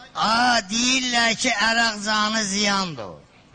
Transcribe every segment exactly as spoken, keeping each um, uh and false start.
Aa, deyirlər ki, əraq canı ziyandır.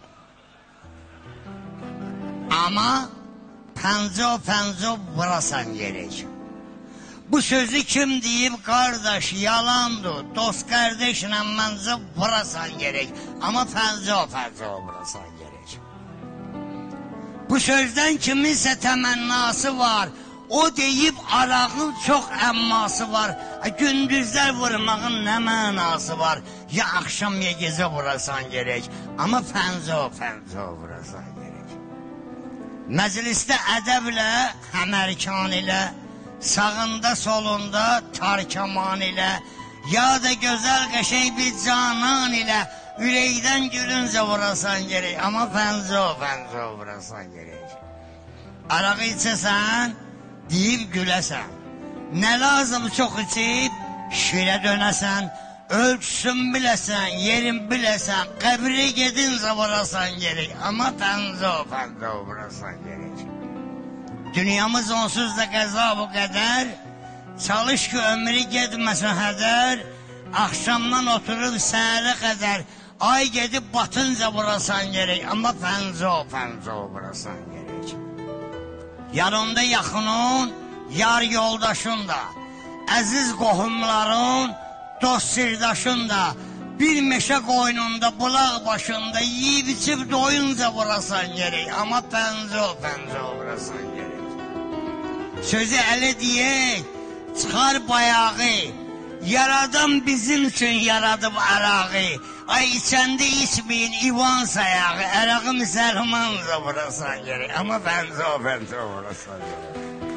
Amma pəncə-pəncə vurasan gerek. Bu sözü kim deyib, qardaş, yalandır. Dost qardaşla məncə vurasan gerek. Amma pəncə-pəncə vurasan gerek. Bu sözdən kiminsə təmənnası var. O deyib, arağın çox əmması var. Gündüzlər vurmağın nə mənası var? Ya axşam ya gecə vurasan gerek. Amma pəncə-pəncə vurasan gerek. Məclisdə ədəblə, həmərkan ilə, sağında solunda tarkaman ilə, ya da gözəl qəşəng bir canan ilə ürəkdən gülüncə vurasan gerek. Amma pəncə-pəncə vurasan gerek. Arağı içəsən, deyib güləsən. Nə lazım çox içib, şirə dönəsən, ölçsün biləsən, yerin biləsən, qəbri gedincə vurasan gerek. Amma pəncə-pəncə vurasan gerek. Dünyamız onsuz da qəza bu qədər, çalış ki ömrü gedməsin hədər, axşamdan oturub səhərə qədər, ay gedib batınca vurasan gerek. Amma pəncə-pəncə vurasan gerek. Yanında yaxının, yar yoldaşın da, əziz qohumların, dost sirdaşın da, bir meşə qoynunda, bulaq başında, yiyib içib doyunca vurasan gerek. Amma pəncə-pəncə vurasan gerek. Sözü ələ deyək, çıxar bayağı, yaradan bizim üçün yaradıb ərağı. Ay içəndə içməyin ivan sayağı, ərağı müsəlmanca vurasan gerek. Amma pəncə-pəncə vurasan gerek.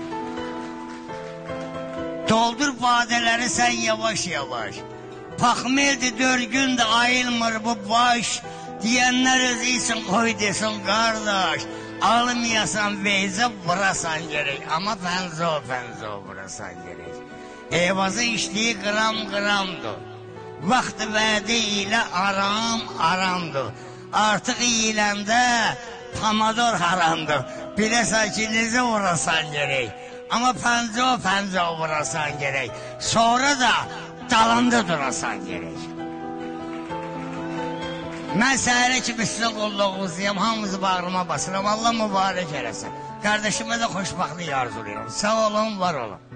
Doldur badələri sən yavaş-yavaş. Paxmeldi dörgün də ayılmır bu baş. Deyənlər özü için qoy desin qardaş. Almayasan veyzə vurasan gerek. Amma pəncə-pəncə vurasan gerek. Eyvazı işliyi qram-qramdır. Vaxtı vədi ilə aram-aramdır. Artıq iyiləndə pamador haramdır. Biləsən ki, necə vurasan gerek. Amma pəncə-pəncə vurasan gerek. Sonra da dalanda durasan gerek. Mən səhərə kimi sizə qulluğunuzuyam, hamınızı bağrıma basıram. Allah mübarək eləsin. Qardaşıma da xoşbaxtlık arzulayıram. Sağ olun, var olun.